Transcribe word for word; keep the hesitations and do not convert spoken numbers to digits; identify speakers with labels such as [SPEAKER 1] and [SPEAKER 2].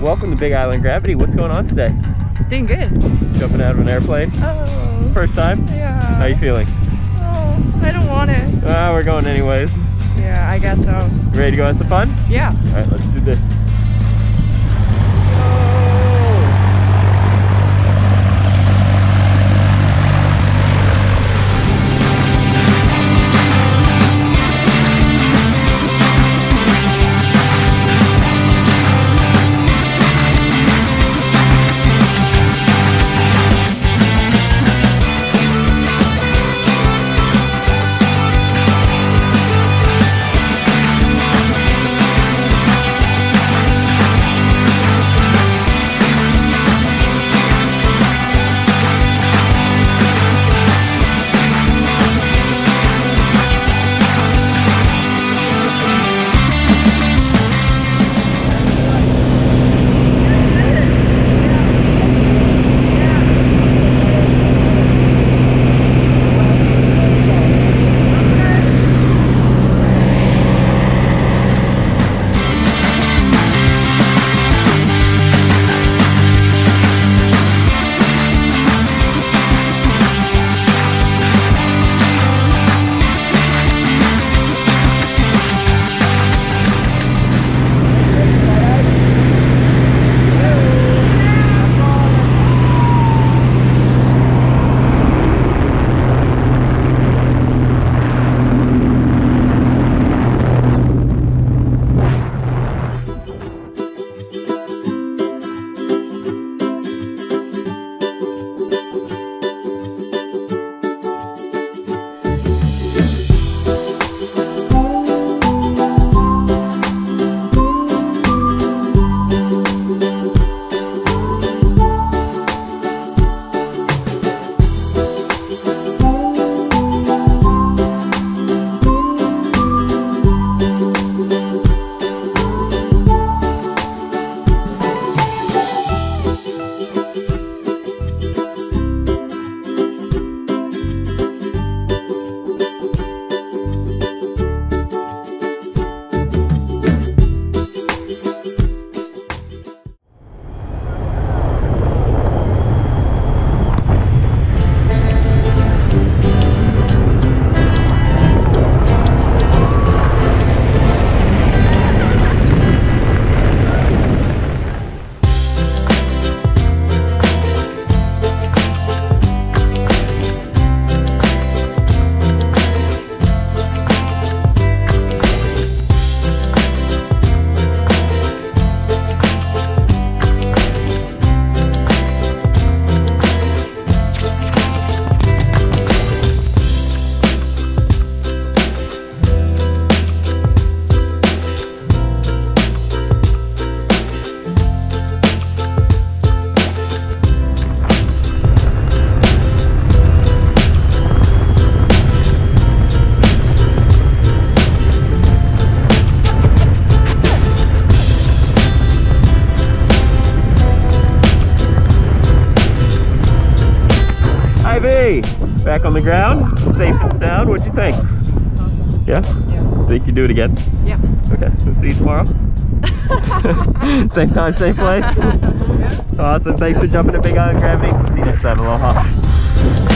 [SPEAKER 1] welcome to Big Island Gravity. What's going on today?
[SPEAKER 2] Doing good.
[SPEAKER 1] Jumping out of an airplane?
[SPEAKER 2] Oh.
[SPEAKER 1] First time?
[SPEAKER 2] Yeah.
[SPEAKER 1] How are you feeling?
[SPEAKER 2] Oh, I don't want it.
[SPEAKER 1] Ah, we're going anyways.
[SPEAKER 2] Yeah, I guess so.
[SPEAKER 1] Ready to go have some fun?
[SPEAKER 2] Yeah.
[SPEAKER 1] All right, let's do this. Back on the ground, safe and sound. What'd you think?
[SPEAKER 2] Awesome.
[SPEAKER 1] Yeah?
[SPEAKER 2] Yeah.
[SPEAKER 1] Think you do it again?
[SPEAKER 2] Yeah.
[SPEAKER 1] Okay, we'll see you tomorrow. Same time, same place.
[SPEAKER 2] Yeah.
[SPEAKER 1] Awesome. Thanks for jumping to Big Island Gravity. See you next time. Aloha.